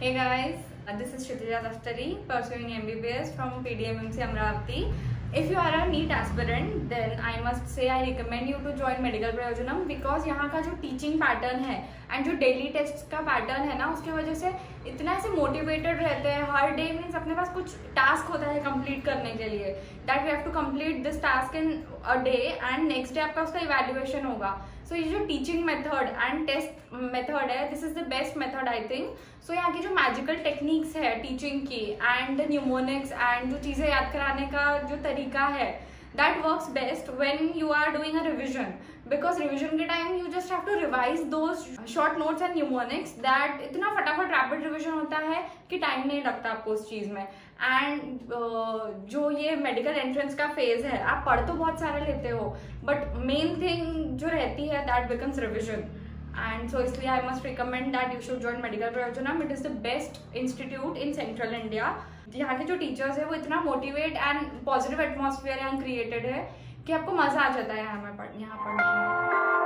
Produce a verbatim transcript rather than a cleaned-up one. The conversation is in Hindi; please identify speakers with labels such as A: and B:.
A: Hey guys, uh, this is Kshitija Daftari pursuing M B B S from P D M M C Amravati. If you are a NEET aspirant, then I must say I recommend you to join Medical Prayojanam because यहाँ का जो टीचिंग पैटर्न है एंड जो डेली टेस्ट का पैटर्न है ना, उसकी वजह से इतना ऐसे मोटिवेटेड रहते हैं. हर डे मीन्स अपने पास कुछ टास्क होता है कंप्लीट करने के लिए, that we have to complete this task in a day and next day आपका उसका इवैल्यूएशन होगा. सो so, ये जो teaching method and test method है, this is the best method I think. So यहाँ की जो मैजिकल टेक्निक्स है टीचिंग की एंड न्यूमोनिक्स एंड जो चीज़ें याद कराने का जो तरीका है, that works best when you are doing a revision. Because revision के time you just have to revise those short notes and mnemonics. That इतना फटाफट रैपिड रिविजन होता है कि टाइम नहीं लगता आपको उस चीज़ में. एंड uh, जो ये मेडिकल एंट्रेंस का फेज है, आप पढ़ तो बहुत सारे लेते हो बट मेन थिंग जो रहती है that becomes revision. And so इसलिए I must recommend that you should join medical Prayojanam. It is the best institute in central India. यहाँ के जो टीचर्स है वो इतना मोटिवेट एंड पॉजिटिव एटमॉस्फेयर यहाँ क्रिएटेड है कि आपको मजा आ जाता है यहाँ में पढ़ यहाँ पढ़ने में.